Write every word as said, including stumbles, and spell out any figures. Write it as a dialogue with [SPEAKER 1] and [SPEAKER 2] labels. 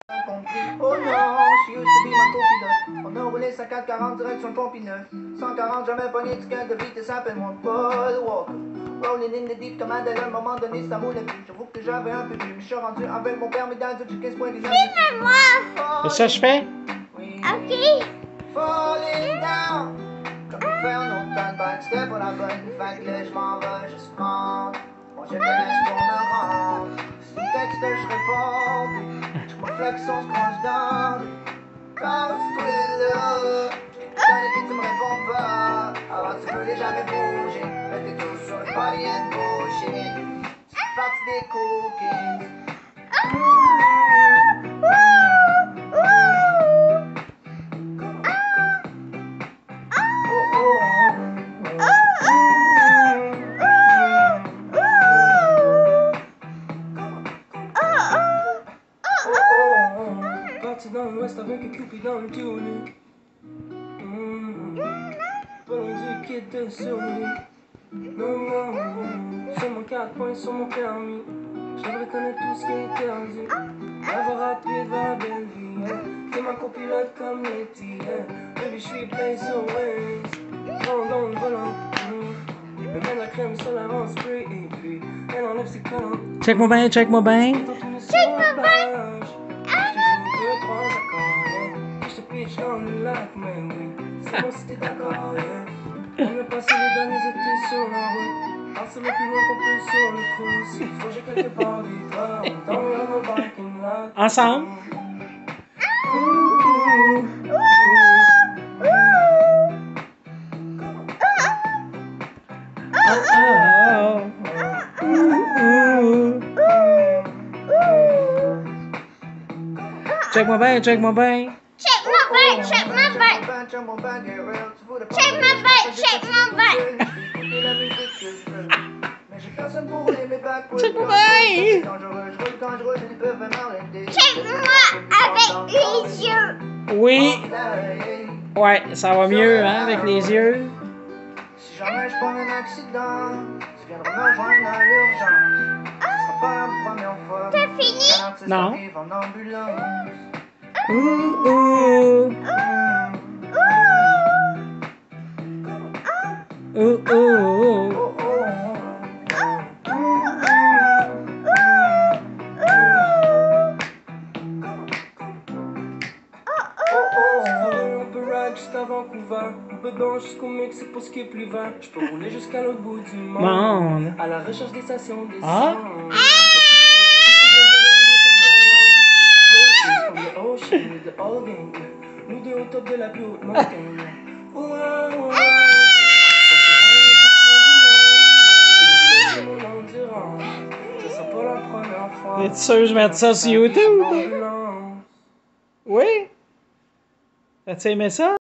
[SPEAKER 1] Oh non, she used to be ma copilote. On a roulé sa quatre quarante direction le Pont-Neuf. cent quarante, jamais pogné du cas de vitesse, appelle-moi Paul Walker. Rolling in the deep comme Adèle, à un moment donné, ça moulait plus. J'avoue que j'avais un peu bu, mais je suis rendu avec mon permis d'adulte, j'ai quinze points des années.
[SPEAKER 2] Oui, maman!
[SPEAKER 3] C'est ça que je fais?
[SPEAKER 1] Oui.
[SPEAKER 2] Ok.
[SPEAKER 1] Falling down. Comme pour faire un autre temps de back, c'était pas la bonne. Fait que là, je m'en vais, je monte. Mon G P S pour me rendre. Si le texte, je réponds. Je me flex, on se croise dans. Quand tu es là, dans les filles, tu me réponds pas. Alors tu voulais jamais bouger. Mais t'es toujours sur le body and bullshit. Tu fais partie des cookies. Parti dans l'ouest avec un Cupid dans le tunique. Mmh. Pas loin du kit de survie. Non, non, non. Seulement quatre points sur mon permis. Je devrais connaître tout ce qui est interdit. La voie rapide vers la belle vie. Yeah. T'es ma copilote comme Letty. Yeah. Baby, je suis place sur Waze. Prends dans le volant. Mmh. Me mets la crème sur l'avant-spray. Et puis, elle enlève ses collants.
[SPEAKER 3] Check-moi bien, check-moi bien.
[SPEAKER 2] Check-moi bien.
[SPEAKER 1] Je te pitch dans le lac, mais oui, c'est bon si t'es d'accord, yeah. On a passé les derniers étés sur la route. Parce le plus loin qu'on peut sur le cruise. S'il faut, j'ai quelque part des toi. On tombe dans le parking lot.
[SPEAKER 3] Ensemble. Check-moi bien, check-moi bien.
[SPEAKER 2] Check my butt, check my butt. Check my butt, check my butt.
[SPEAKER 3] Check-moi bien.
[SPEAKER 2] Check-moi avec les yeux.
[SPEAKER 3] Oui. Ouais, ça va mieux, hein, avec les yeux.
[SPEAKER 1] Si jamais je prends un accident, tu viendras me rejoindre à l'urgence. Ce sera pas la première fois.
[SPEAKER 2] T'as fini?
[SPEAKER 3] Non.
[SPEAKER 1] Arrive en ambulance.
[SPEAKER 3] Ouh, ouh. Ouh, ouh, ouh.
[SPEAKER 1] Oh, oh. On peut ride jusqu'à Vancouver, on peut danser jusqu'au Mexique pour skip l'hiver. Je peux rouler jusqu'à l'autre bout du monde,
[SPEAKER 3] Monde.
[SPEAKER 1] à la recherche des stations d'essence.
[SPEAKER 3] Ah.
[SPEAKER 1] Nous deux au top de la plus haute montagne. Ouais, ouais. C'est mon endurance. Ce sera pas la première fois.
[SPEAKER 3] Es-tu sûr que je mette ça sur YouTube? Oui? As-tu aimé ça?